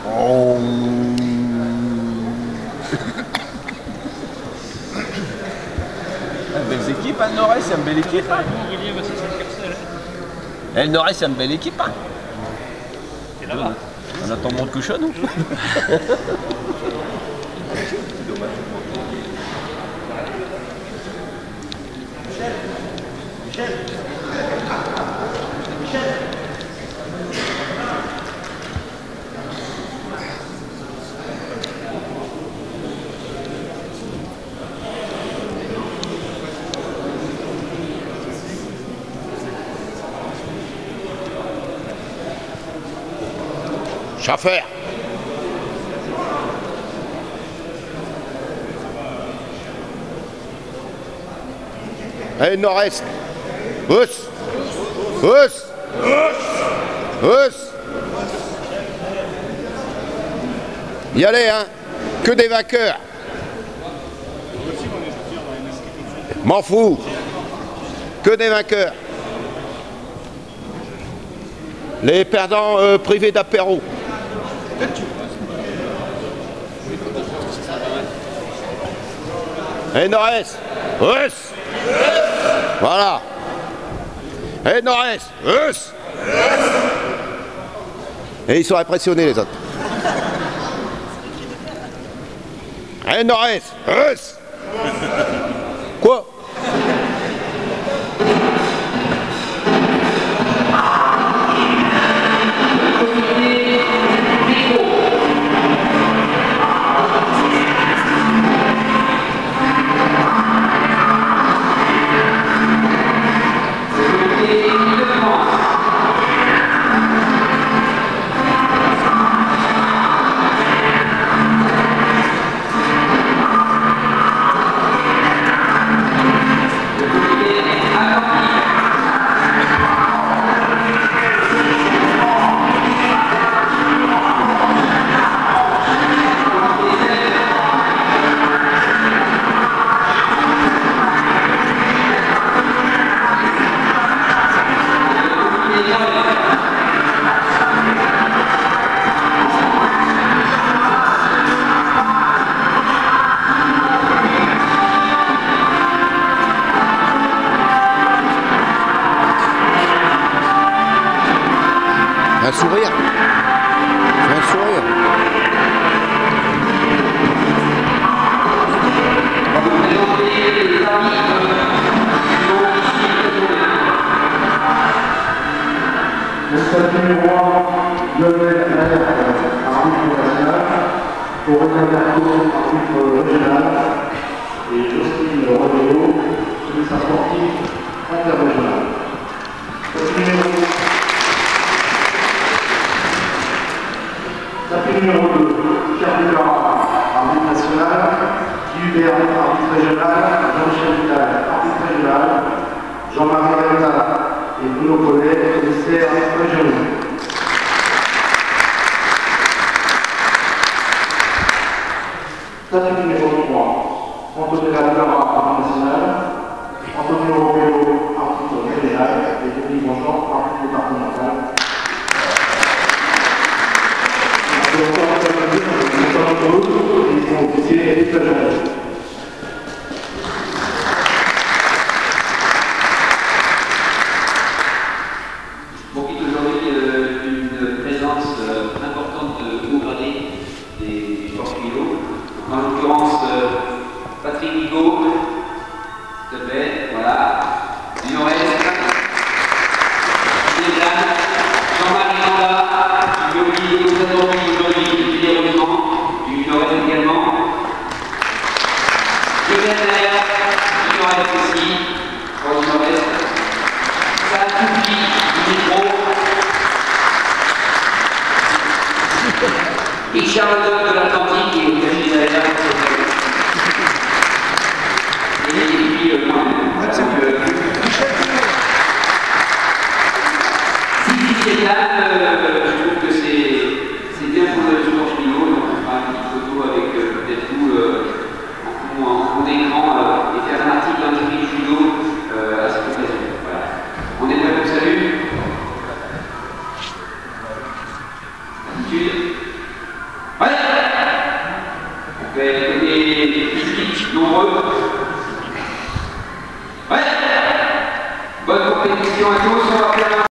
Oh. Belles équipes, hein, Nord-Est, c'est une belle équipe. Hein. Le Nord-Est, c'est une belle équipe. Hein. On attend mon couchon, nous. Schaffer. Allez, Nord-Est. Housse. Housse. Housse. Y allez, hein. Que des vainqueurs. M'en fous. Que des vainqueurs. Les perdants privés d'apéro. Et Nord-Est. Housse. Voilà. Et Nord-Est. Housse. Et ils sont impressionnés les autres. Et Nord-Est. Housse. Quoi? Un sourire. Un sourire. Le statut numéro 1, Lionel Allaire, arbitre national, Aurélien Berthaud, arbitre régional, et Jocelyne Rodéo, ministre sportif interrégional. Statut numéro 2, Pierre Ducara, arbitre national, Guy Hubert, arbitre régional, Jean-Michel Vidal, arbitre régional, Jean-Marie Renza et Bruno Collet, commissaires régionaux. Statut numéro 3, Antonella Ducara, arbitre national, Antonio Robello, arbitre régional, et Denis Bonjean, arbitre départemental. Profite aujourd'hui d'une présence importante de haut gradé des forces pilotes. En l'occurrence, Patrick Nigaud, s'il te plaît, voilà, du Nord-Est, Jean-Marie Landa, qui est aujourd'hui depuis les revenants, du Nord-Est également. Lionel Allaire, du Nord-Est aussi, du Nord-Est. Ça publie du micro. Richard Ledon de l'Atlantique et Camille Allaire. Et puis, moi-même. Si je trouve que c'est bien pour le sport chimio, donc on fera une petite photo avec peut-être vous en écran et faire un article dans le judo à cette occasion. Voilà. On est prêt pour le salut. Attitude. des publics nombreux. Ouais. Bonne compétition à tous.